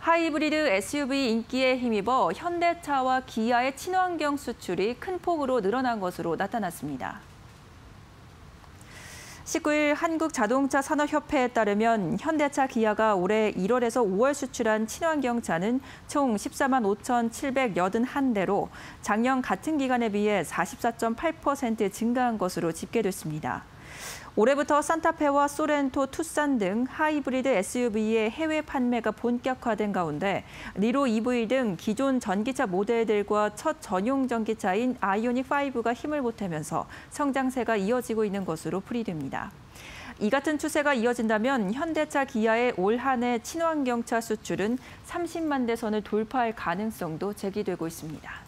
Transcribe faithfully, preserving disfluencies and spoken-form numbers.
하이브리드 에스유브이 인기에 힘입어 현대차와 기아의 친환경 수출이 큰 폭으로 늘어난 것으로 나타났습니다. 십구 일 한국자동차산업협회에 따르면 현대차, 기아가 올해 일월에서 오월 수출한 친환경차는 총 십사만 오천칠백팔십일 대로 작년 같은 기간에 비해 사십사 점 팔 퍼센트 증가한 것으로 집계됐습니다. 올해부터 산타페와 소렌토, 투싼 등 하이브리드 에스유브이의 해외 판매가 본격화된 가운데 니로 이브이 등 기존 전기차 모델들과 첫 전용 전기차인 아이오닉 파이브가 힘을 보태면서 성장세가 이어지고 있는 것으로 풀이됩니다. 이 같은 추세가 이어진다면 현대차, 기아의 올 한 해 친환경차 수출은 삼십만 대 선을 돌파할 가능성도 제기되고 있습니다.